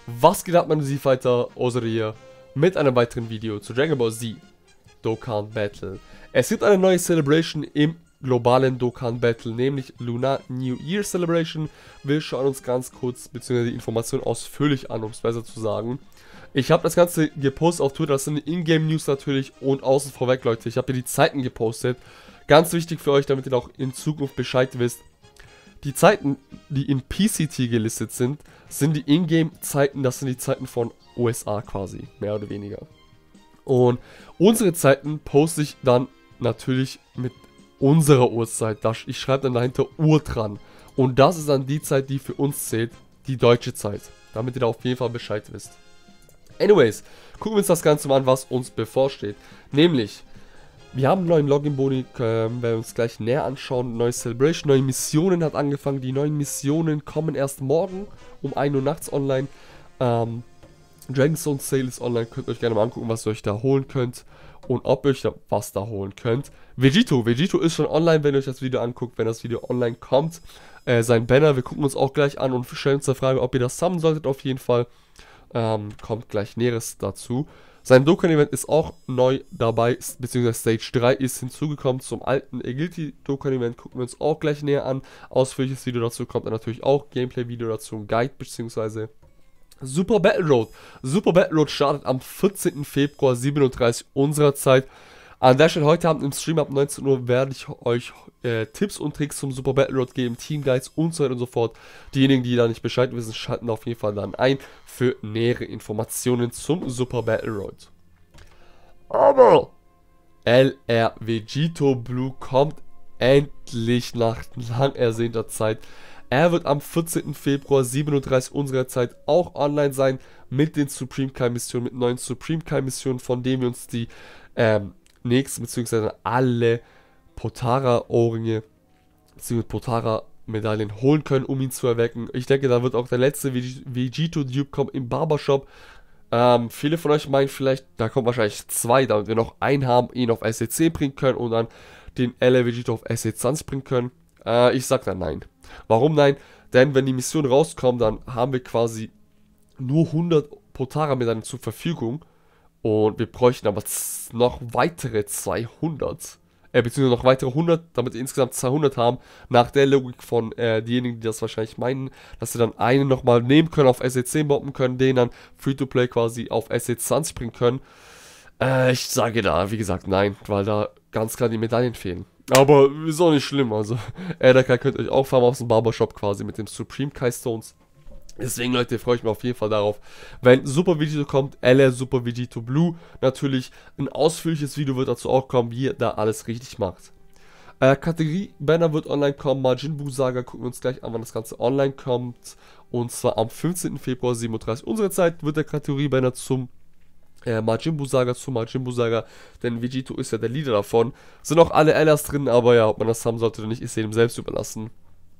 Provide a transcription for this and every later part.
Was geht ab, meine Z-Fighter, Ozora hier, mit einem weiteren Video zu Dragon Ball Z Dokkan Battle. Es gibt eine neue Celebration im globalen Dokkan Battle, nämlich Lunar New Year Celebration. Wir schauen uns ganz kurz, beziehungsweise die Information ausführlich an, um es besser zu sagen. Ich habe das Ganze gepostet auf Twitter, das sind die Ingame-News natürlich und außen vorweg, Leute, ich habe hier die Zeiten gepostet. Ganz wichtig für euch, damit ihr auch in Zukunft Bescheid wisst. Die Zeiten, die in PCT gelistet sind, sind die Ingame-Zeiten, das sind die Zeiten von USA quasi, mehr oder weniger. Und unsere Zeiten poste ich dann natürlich mit unserer Uhrzeit. Ich schreibe dann dahinter Uhr dran. Und das ist dann die Zeit, die für uns zählt, die deutsche Zeit. Damit ihr da auf jeden Fall Bescheid wisst. Anyways, gucken wir uns das Ganze mal an, was uns bevorsteht. Nämlich, wir haben einen neuen Login-Boni, werden wir uns gleich näher anschauen. Neue Celebration, neue Missionen hat angefangen. Die neuen Missionen kommen erst morgen um 1 Uhr nachts online. Dragonstone Sale ist online, könnt ihr euch gerne mal angucken, was ihr euch da holen könnt. Und ob ihr euch da was da holen könnt. Vegito ist schon online, wenn ihr euch das Video anguckt, wenn das Video online kommt. Sein Banner, wir gucken uns auch gleich an und stellen uns die Frage, ob ihr das sammeln solltet auf jeden Fall. Kommt gleich Näheres dazu. Sein Dokkan-Event ist auch neu dabei, beziehungsweise Stage 3 ist hinzugekommen zum alten Agility Dokkan-Event. Gucken wir uns auch gleich näher an. Ausführliches Video dazu kommt dann natürlich auch. Gameplay-Video dazu, ein Guide, beziehungsweise Super Battle Road. Super Battle Road startet am 14. Februar 37 unserer Zeit. An der Stelle heute Abend im Stream ab 19 Uhr werde ich euch Tipps und Tricks zum Super Battle Road geben, Team Guides und so weiter und so fort. Diejenigen, die da nicht Bescheid wissen, schalten auf jeden Fall dann ein für nähere Informationen zum Super Battle Road. Aber LR Vegito Blue kommt endlich nach lang ersehnter Zeit. Er wird am 14. Februar 37 unserer Zeit auch online sein mit den Supreme Kai Missionen, mit neuen Supreme Kai Missionen, von denen wir uns die nächsten, beziehungsweise alle Potara-Ohrringe, beziehungsweise Potara-Medaillen holen können, um ihn zu erwecken. Ich denke, da wird auch der letzte Vegito-Dupe kommen im Barbershop. Viele von euch meinen vielleicht, da kommt wahrscheinlich 2, damit wir noch einen haben, ihn auf SC10 bringen können und dann den LR Vegito auf SC20 bringen können. Ich sag dann nein. Warum nein? Denn wenn die Mission rauskommt, dann haben wir quasi nur 100 Potara-Medaillen zur Verfügung. Und wir bräuchten aber noch weitere 200. Beziehungsweise noch weitere 100, damit wir insgesamt 200 haben. Nach der Logik von diejenigen, die das wahrscheinlich meinen, dass sie dann einen nochmal nehmen können, auf SC10 bomben können, den dann Free-to-Play quasi auf SC20 bringen können. Ich sage da, wie gesagt, nein, weil da ganz klar die Medaillen fehlen. Aber ist auch nicht schlimm, also Elderkai könnt ihr euch auch farmen aus dem Barbershop quasi mit dem Supreme Kai Stones. Deswegen, Leute, freue ich mich auf jeden Fall darauf, wenn Super Vegito kommt, LR Super Vegito Blue. Natürlich ein ausführliches Video wird dazu auch kommen, wie ihr da alles richtig macht. Kategorie Banner wird online kommen, Majin Buu Saga, gucken wir uns gleich an, wann das Ganze online kommt. Und zwar am 15. Februar 37 unserer Zeit wird der Kategorie Banner zum Majin Buu Saga, denn Vegito ist ja der Leader davon. Sind auch alle LRs drin, aber ja, ob man das haben sollte oder nicht, ist jedem selbst überlassen.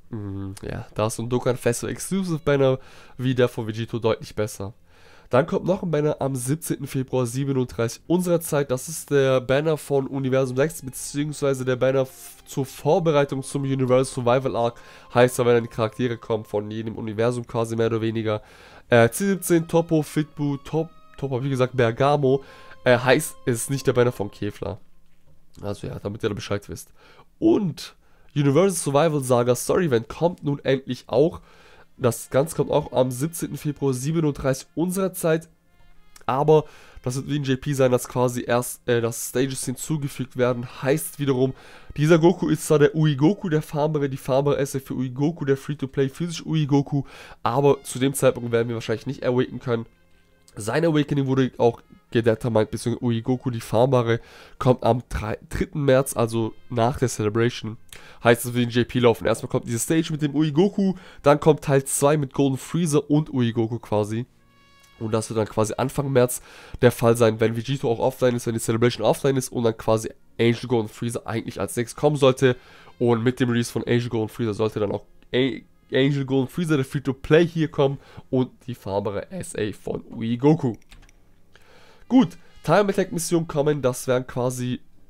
Ja, da ist so ein Dokkan Festival Exclusive Banner wie der von Vegito deutlich besser. Dann kommt noch ein Banner am 17. Februar 37 unserer Zeit. Das ist der Banner von Universum 6, beziehungsweise der Banner zur Vorbereitung zum Universal Survival Arc. Heißt, da werden die Charaktere kommen von jedem Universum quasi mehr oder weniger. C17, Toppo, Fitbu, Toppo, wie gesagt, Bergamo. Heißt, es ist nicht der Banner von Kefla. Also ja, damit ihr da Bescheid wisst. Und Universal Survival Saga Story Event kommt nun endlich auch. Das Ganze kommt auch am 17. Februar 37 unserer Zeit. Aber das wird wie ein JP sein, dass quasi erst das Stages hinzugefügt werden. Heißt wiederum, dieser Goku ist zwar der Ui-Goku, der Farmere, die Farmere-Esse für Ui-Goku, der Free-to-Play physisch Ui-Goku. Aber zu dem Zeitpunkt werden wir wahrscheinlich nicht awaken können. Sein Awakening wurde auch gedetermined, beziehungsweise Ui-Goku, die Farmbare, kommt am 3. März, also nach der Celebration. Heißt, es wird in JP laufen. Erstmal kommt diese Stage mit dem Ui-Goku, dann kommt Teil 2 mit Golden Freezer und Ui-Goku quasi. Und das wird dann quasi Anfang März der Fall sein, wenn Vegito auch offline ist, wenn die Celebration offline ist und dann quasi Angel Golden Freezer eigentlich als nächstes kommen sollte. Und mit dem Release von Angel Golden Freezer sollte dann auch Angel Golden Freezer, der Free-to-Play hier kommen und die fahrbare SA von Ui-Goku. Gut, Time Attack Missionen kommen, das wären quasi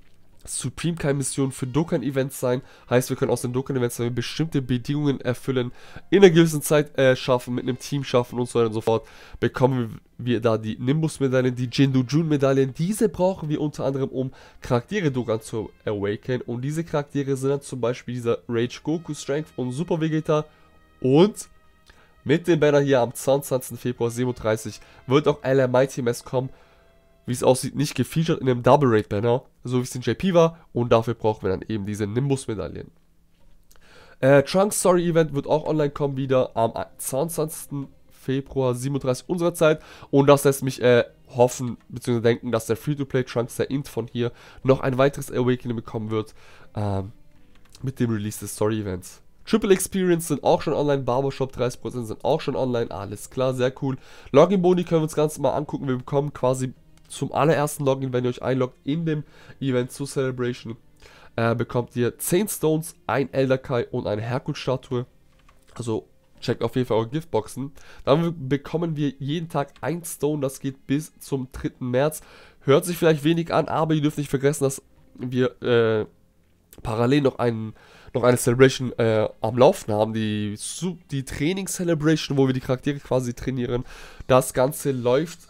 Supreme Kai-Missionen für Dokkan-Events sein. Heißt, wir können aus den Dokkan-Events, wenn wir bestimmte Bedingungen erfüllen, in einer gewissen Zeit schaffen, mit einem Team schaffen und so weiter und so fort, bekommen wir da die Nimbus-Medaillen, die Jindu-Jun-Medaillen. Diese brauchen wir unter anderem, um Charaktere Dokkan zu awaken. Und diese Charaktere sind dann zum Beispiel dieser Rage Goku, Strength und Super Vegeta. Und mit dem Banner hier am 22. Februar 37 wird auch LR Mighty Mess kommen. Wie es aussieht, nicht gefeatured in einem Double Raid Banner, so wie es in JP war. Und dafür brauchen wir dann eben diese Nimbus-Medaillen. Trunks Story Event wird auch online kommen, wieder am 22. Februar 37 unserer Zeit. Und das lässt mich hoffen, bzw. denken, dass der Free-to-Play Trunks, der Int von hier, noch ein weiteres Awakening bekommen wird, mit dem Release des Story Events. Triple Experience sind auch schon online, Barbershop 30% sind auch schon online, alles klar, sehr cool. Login Boni können wir uns ganz mal angucken, wir bekommen quasi zum allerersten Login, wenn ihr euch einloggt in dem Event zu Celebration, bekommt ihr 10 Stones, ein Elder Kai und eine Herkules-Statue. Also checkt auf jeden Fall eure Giftboxen. Dann bekommen wir jeden Tag 1 Stone, das geht bis zum 3. März. Hört sich vielleicht wenig an, aber ihr dürft nicht vergessen, dass wir parallel noch eine Celebration am Laufen haben, die Training-Celebration, wo wir die Charaktere quasi trainieren. Das Ganze läuft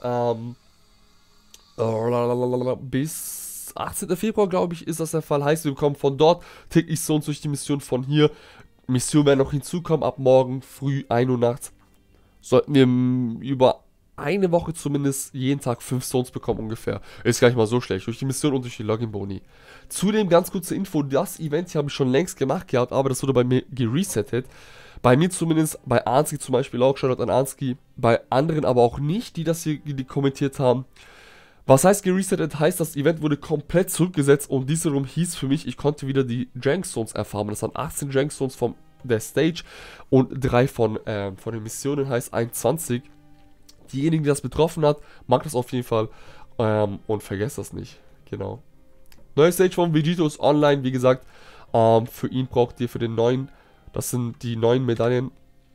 bis 18. Februar, glaube ich, ist das der Fall. Heißt, wir bekommen von dort täglich Stones durch die Mission von hier. Missionen werden noch hinzukommen, ab morgen früh 1 Uhr nachts. Sollten wir über eine Woche zumindest jeden Tag 5 Stones bekommen ungefähr. Ist gar nicht mal so schlecht, durch die Mission und durch die Login-Boni. Zudem ganz kurze Info, das Event hier habe ich schon längst gemacht gehabt, aber das wurde bei mir geresettet. Bei mir zumindest, bei Arnski zum Beispiel auch, Shoutout an Arnski, bei anderen aber auch nicht, die das hier kommentiert haben. Was heißt geresettet? Heißt, das Event wurde komplett zurückgesetzt und dies wiederum hieß für mich, ich konnte wieder die Jankstones erfahren. Das waren 18 Jankstones von der Stage und 3 von den Missionen, heißt 21. Diejenigen, die das betroffen hat, mag das auf jeden Fall und vergesst das nicht. Genau. Neue Stage von Vegito ist online, wie gesagt. Für ihn braucht ihr für den neuen, das sind die neuen Medaillen,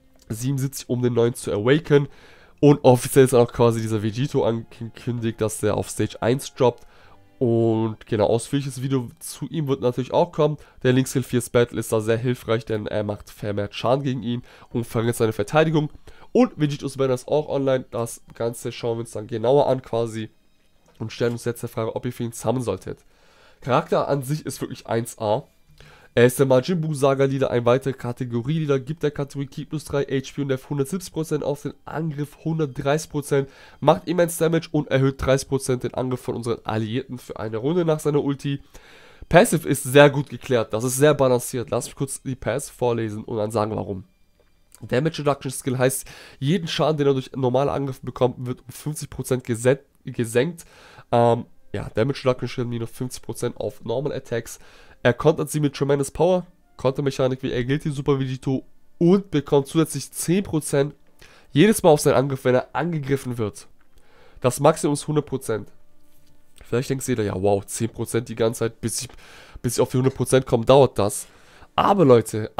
77, um den neuen zu awaken. Und offiziell ist auch quasi dieser Vegito angekündigt, dass der auf Stage 1 droppt. Und genau, ausführliches Video zu ihm wird natürlich auch kommen. Der Linkskill 4 Battle ist da sehr hilfreich, denn er macht vermehrt Schaden gegen ihn und verringert seine Verteidigung. Und Vegetos Banner ist auch online. Das Ganze schauen wir uns dann genauer an quasi und stellen uns jetzt die Frage, ob ihr für ihn sammeln solltet. Charakter an sich ist wirklich 1A. Er ist der Majin Buu Saga Leader, ein weiterer Kategorie-Leader, gibt der Kategorie Ki plus 3 HP und der 170% auf den Angriff, 130%, macht immens Damage und erhöht 30% den Angriff von unseren Alliierten für eine Runde nach seiner Ulti. Passive ist sehr gut geklärt, das ist sehr balanciert. Lass mich kurz die Passive vorlesen und dann sagen, warum. Damage Reduction Skill heißt, jeden Schaden, den er durch normale Angriffe bekommt, wird um 50% gesenkt. Ja, Damage Reduction Skill minus 50% auf Normal Attacks. Er kontert sie mit Tremendous Power, Kontermechanik wie Agility Super Vegito und bekommt zusätzlich 10% jedes Mal auf seinen Angriff, wenn er angegriffen wird. Das Maximum ist 100%. Vielleicht denkst du dir, ja wow, 10% die ganze Zeit, bis ich auf die 100% komme, dauert das. Aber Leute,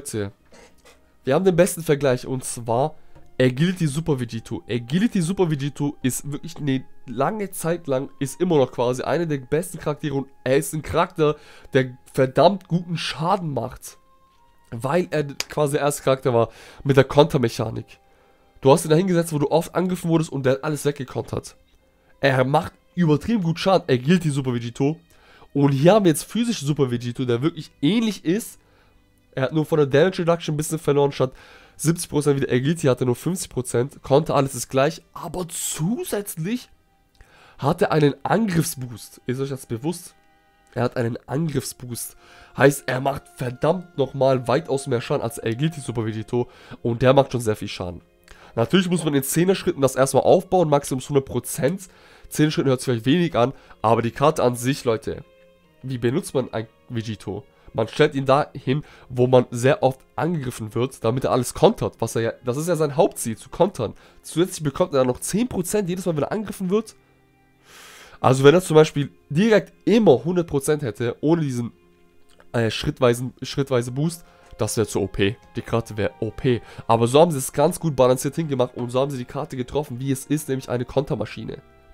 wir haben den besten Vergleich und zwar Agility Super Vegito. Agility Super Vegito ist wirklich eine lange Zeit lang, ist immer noch quasi einer der besten Charaktere und er ist ein Charakter, der verdammt guten Schaden macht. Weil er quasi der erste Charakter war mit der Kontermechanik. Du hast ihn da hingesetzt, wo du oft angegriffen wurdest und der hat alles weggekontert. Er macht übertrieben gut Schaden, Agility Super Vegito. Und hier haben wir jetzt physische Super Vegito, der wirklich ähnlich ist. Er hat nur von der Damage Reduction ein bisschen verloren, statt 70% wie der Agility hatte nur 50%, konnte alles ist gleich, aber zusätzlich hat er einen Angriffsboost. Ist euch das bewusst? Er hat einen Angriffsboost. Heißt, er macht verdammt nochmal weitaus mehr Schaden als Agility Super Vegito und der macht schon sehr viel Schaden. Natürlich muss man in 10er Schritten das erstmal aufbauen, Maximum 100%. 10er Schritten hört sich vielleicht wenig an, aber die Karte an sich, Leute, wie benutzt man ein Vegito? Man stellt ihn da hin, wo man sehr oft angegriffen wird, damit er alles kontert. Das ist ja sein Hauptziel, zu kontern. Zusätzlich bekommt er dann noch 10% jedes Mal, wenn er angegriffen wird. Also wenn er zum Beispiel direkt immer 100% hätte, ohne diesen schrittweise Boost, das wäre zu OP. Die Karte wäre OP. Aber so haben sie es ganz gut balanciert hingemacht und so haben sie die Karte getroffen, wie es ist, nämlich eine Kontermaschine.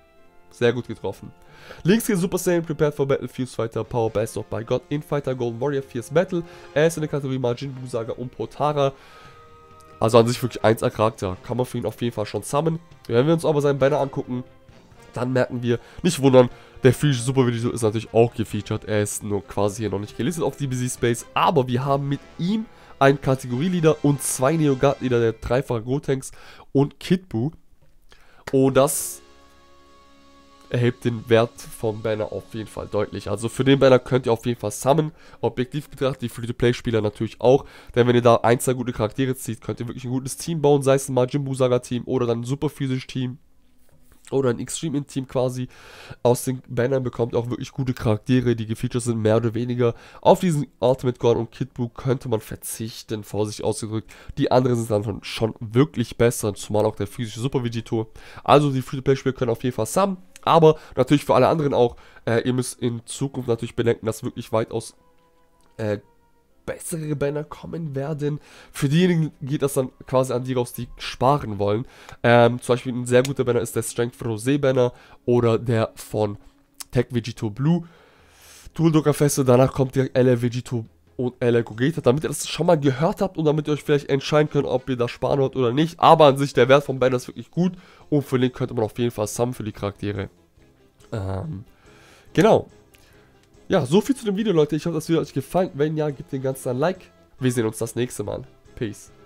Sehr gut getroffen. Links geht Super Saiyan, Prepared for Battle, Fuse Fighter, Power Best of by God, Infighter, Golden Warrior, Fierce Battle. Er ist in der Kategorie Majin Buu Saga und Potara. Also an sich wirklich 1er Charakter. Kann man für ihn auf jeden Fall schon summen. Wenn wir uns aber seinen Banner angucken, dann merken wir, nicht wundern, der Freeze Super Vegito ist natürlich auch gefeatured. Er ist nur quasi hier noch nicht gelistet auf DBZ Space. Aber wir haben mit ihm einen Kategorie-Leader und 2 Neo-Guard-Leader, der 3-fache Gotenks und Kid Buu. Und das erhebt den Wert vom Banner auf jeden Fall deutlich. Also für den Banner könnt ihr auf jeden Fall summen. Objektiv betrachtet, die Free-to-Play-Spieler natürlich auch. Denn wenn ihr da 1, 2 gute Charaktere zieht, könnt ihr wirklich ein gutes Team bauen. Sei es ein Majin Buu Saga Team oder dann ein super physisch Team. Oder ein Extreme Team quasi. Aus den Bannern bekommt ihr auch wirklich gute Charaktere, die gefeatured sind, mehr oder weniger. Auf diesen Ultimate Gon und Kid Buu könnte man verzichten, vorsichtig ausgedrückt. Die anderen sind dann schon wirklich besser, zumal auch der physische Super Vegito. Also die Free-to-Play-Spieler können auf jeden Fall summen. Aber natürlich für alle anderen auch, ihr müsst in Zukunft natürlich bedenken, dass wirklich weitaus bessere Banner kommen werden. Für diejenigen geht das dann quasi an die raus, die sparen wollen. Zum Beispiel ein sehr guter Banner ist der Strength Rosé Banner oder der von Tech Vegito Blue. Dual Drucker Feste, danach kommt direkt LR Vegito und LR Gogeta, damit ihr das schon mal gehört habt und damit ihr euch vielleicht entscheiden könnt, ob ihr das sparen wollt oder nicht. Aber an sich, der Wert vom Banner ist wirklich gut und für den könnte man auf jeden Fall summen für die Charaktere. Genau. Ja, so viel zu dem Video, Leute. Ich hoffe, das Video hat euch gefallen. Wenn ja, gebt dem Ganzen ein Like. Wir sehen uns das nächste Mal. Peace.